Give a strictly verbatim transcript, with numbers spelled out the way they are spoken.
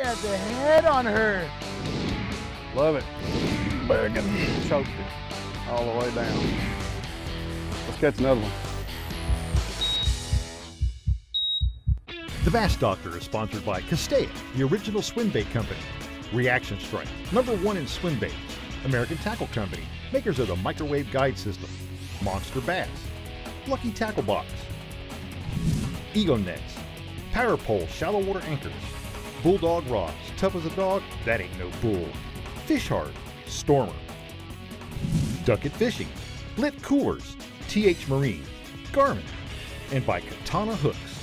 had the head on her. Love it. Big and choked it all the way down. Let's catch another one. The Bass Doctor is sponsored by Castella, the original swim bait company. Reaction Strike, number one in swim baits. American Tackle Company, makers of the microwave guide system. Monster Bass. Lucky Tackle Box. Ego Nets. Power Pole shallow water anchors. Bulldog rods, tough as a dog, that ain't no bull. Fish Hard, Stormer. Ducket Fishing, Lit Coolers, T H Marine, Garmin, and by Katana Hooks.